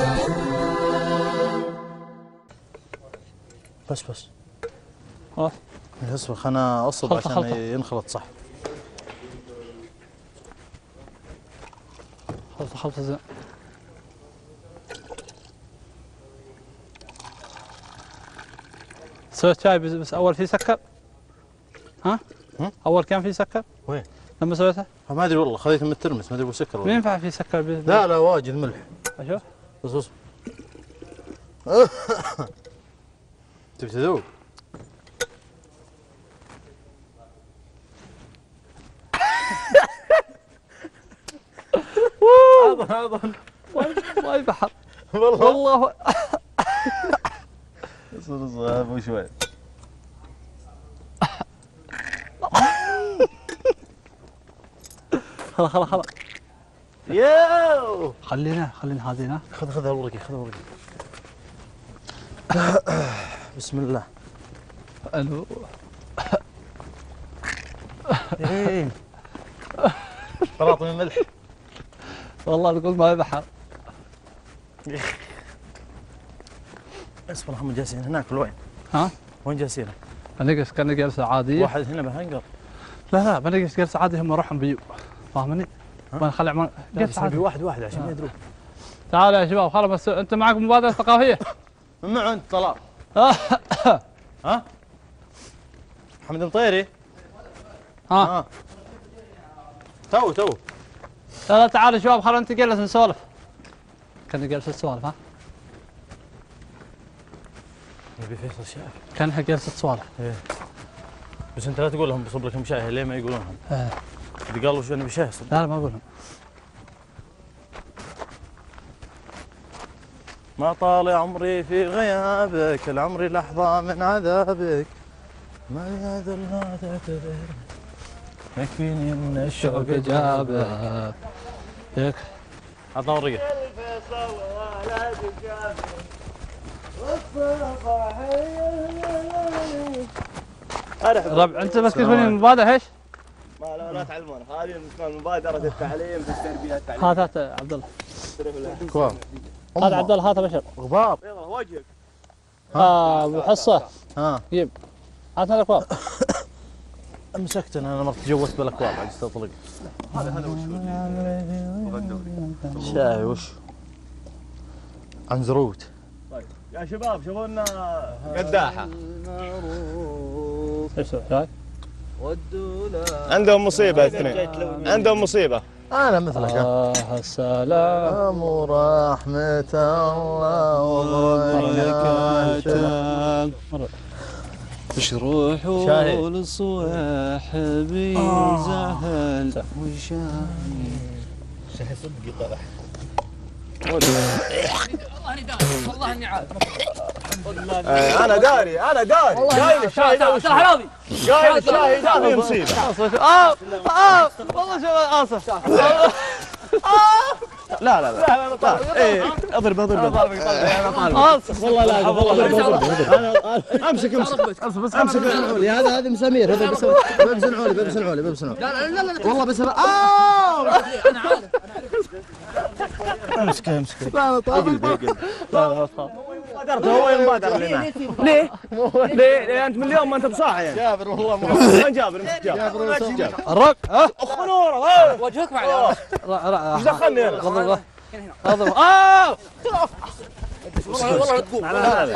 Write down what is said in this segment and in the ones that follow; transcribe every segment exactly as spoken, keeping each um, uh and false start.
بس بس اه اصبر خلنا اصب خلطة عشان خلطة. ينخلط صح. خلطة خلطة زين. سويت شاي بس, بس اول فيه سكر؟ ها؟ هم؟ اول كان فيه سكر؟ وين؟ لما سويته؟ ما ادري والله خذيته من الترمس ما ادري بسكر ما ولا ينفع فيه سكر بي... لا لا واجد ملح. اشوف بس اصبر. تبي تذوق؟ عظم عظم ما يبحر والله والله. اصبر اصبر ابو شوي. خلاص خلاص خلاص ياو خلينا خلينا هذين ها. خذ خذ ورقي خذ ورقي. بسم الله. الو ايه طلعت من الملح. والله تقول ما يبحر. اصبر هم جالسين هناك وين؟ ها؟ وين جالسين؟ بنقص كان جلسه عاديه. واحد هنا بهنقر. لا لا بنقص جلسه عاديه هم روحهم بيو فاهمني؟ بنخلي عمان جلسه نبي عاديه. واحد واحد عشان آه. يدرون. تعالوا يا شباب خلاص بس انتم معكم مبادره ثقافيه. من معه انت طلال؟ ها؟ محمد المطيري؟ ها ها تو تو لا لا تعالوا شباب خلينا انت جلس نسولف. كان جلسه سوالف ها؟ نبي فيصل شايف. كانها جلسه سوالف. ايه بس انت لا تقول لهم بصب لكم شاي ليه ما يقولونهم؟ ايه اذا قالوا شو نبي شاي صب. لا لا ما اقولهم. ما طال عمري في غيابك العمري لحظة من عذابك ما يذل لا تعتذر يكفيني من الشوق شوق جابك ياك عطنا ورقة. ربع انت بس كيف المبادره ايش؟ ما لا لا تعلمون هذه اسمها مبادرة التعليم في التربية التعليم. هات هات عبد الله. كوام هات عبد الله هات بشر. غبار. يلا وجهك. اه ابو حصه ها جيب هات هذا الاكواب. امسكت انا مرت تجوزت بالاكواب عاد تطلق. هذا هذا وش شاي وش؟ عنزروت. طيب يا شباب شوفوا لنا قداحة. ايش شاي؟ عندهم مصيبة اثنين. عندهم مصيبة. انا مثلك اه السلام ورحمة الله وبركاته. ايش روحوا للصواح بيزهل وشاي. شاي صدق طلع. والله اني عارف انا داري انا داري قايل الشاي ده وش حرامي قايل الشاي ده فيه مصيبة. اه اه والله شو اسف. لا لا لا لا لا ايه اضرب اضرب اسف والله لا والله انا امسك امسك بس امسك العولي هذا هذا مسامير هذا بس بس العولي بس العولي بس العولي. لا لا لا والله بس اه انا عارف امسك امسك. لا لا لا مبادرته هو المبادرة اللي معه. ليه؟ ليه؟ ليه انت من اليوم ما انت بصاحي يعني. جابر والله مو وين جابر امسك جابر. جابر. الرق ها اخ نوره ها وجهك معي ايش دخلني انا؟ غضب غضب اه والله لا تقوم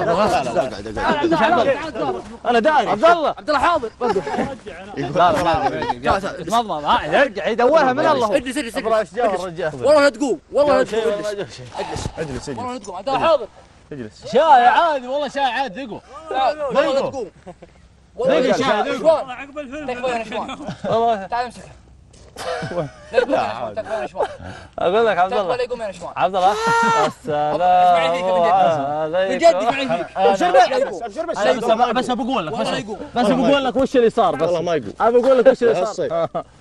انا داري عبد الله عبد الله حاضر لا لا مضمض ها يرجع يدورها من الله. اجلس اجلس ابراهيم اجلس ايش جاب الرجال؟ والله لا تقوم والله لا شيء تقوم ولا اجلس جاب شيء. اجلس والله اجلس لا تقوم عبد الله حاضر اجلس. شاي عادي والله شاي عادي دقوا. والله لا تقوم والله دقيقة، لا دقيقة. شوان تكفى يا نشوان والله تعال امسكها لا تقوم يا نشوان تكفى يا نشوان اقول لك عبد تكفى الله لا يقوم يا نشوان عبد الله السلام من جد اسمعني فيك ابشر بس ابشر بس بس بس بقول لك والله لا يقوم بس بقول لك وش اللي صار بس. والله ما يقول. انا بقول لك وش اللي صار. الصيف.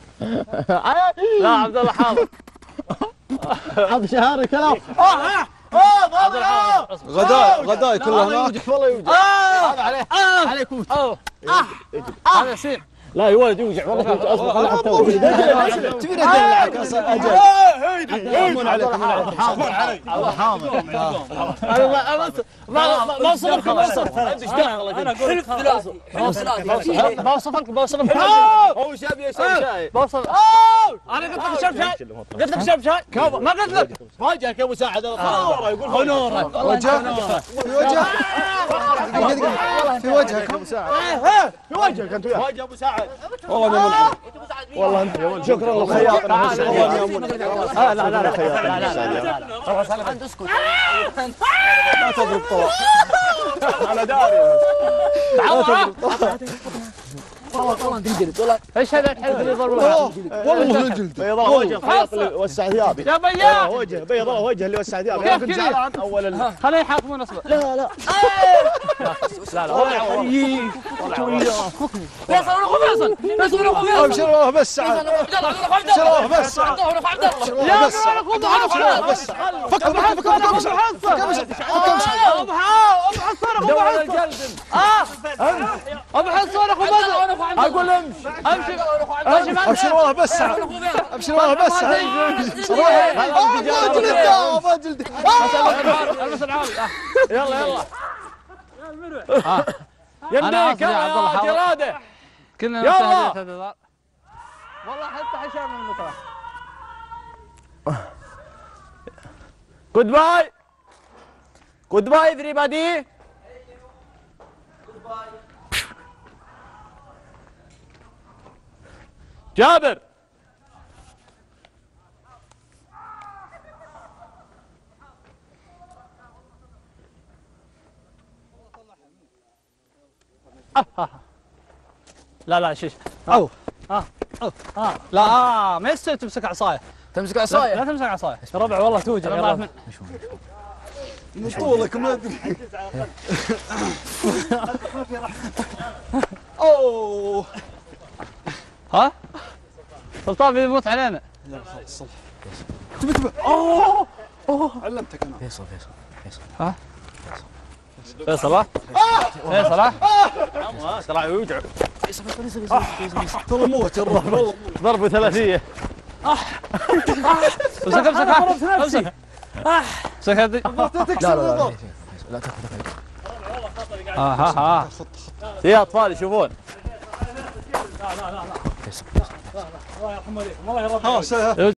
لا عبد الله حاضر. هذا شهاري كلام. غداء غداء كله هناك. والله يوجد. هذا عليه عليك هذا ياسين لا يا ولد يوجع والله اصبر خليه حتى تبي ندلعك اصلا اجل يحامون عليك حاضر علي حاضر انا ما ما وصفك ما وصفك ايش داخل انا اقول لك ثلاثي ما وصفك ما وصفك هو شاب يا شاي بوصف انا قلت لك شرب شاي قلت لك شرب شاي ما قلت لك وجهك يا مساعد نوره يقول نوره وجهك في وجهك في وجهك يا مساعد في وجهك انت وياه وجه ابو سعد والله ما منعم والله انت شكرا للخياط لا لا لا لا لا انت اسكت لا تضرب طوال انا داري تعال والله والله تنجلد والله ايش هذا الحلو اللي ضربه؟ والله الجلد بيض الله وجه الخياط اللي وسع ثيابي يا بياض وجه بيض الله وجه اللي وسع ثيابي كيف انا كنت كذا؟ زعلان اول خليه يحاكمون اصبر لا لا لا لا ولا فيصل فيصل فيصل فيصل ابشر بس سعد ابشر بس سعد يا بس سعد بس فكر فكر فكر فكر ابو حصان اخو حصان ابو حصان اخو بدر اقول امشي امشي امشي ابشر والله بس سعد ابشر والله بس سعد الله جلد الله جلد البس العاب يلا يلا أنا يمديك آسف يا عبد الله، يا حاضر. جراده كنا يلا. نستهدف هذا الضرب. والله حتى حشام من المطرح جود باي جود باي everybody جابر لا لا شيش او اه اه اه لا آه ما يستوي تمسك عصايه تمسك لا, عصايه لا تمسك عصايه يا ربع والله توجع يا ربع من طولك ما ادري اوه ها سلطان بيموت علينا لا خلص تبي تبي اوه اوه علمتك انا فيصل فيصل فيصل ها فيصل ها فيصل ها ترى يوجع ترى موت الرهب والله ضربه ثلاثيه امسك امسك امسك امسك هذه تكسر الرهب لا تاخذ ها ها ها في اطفال يشوفون ها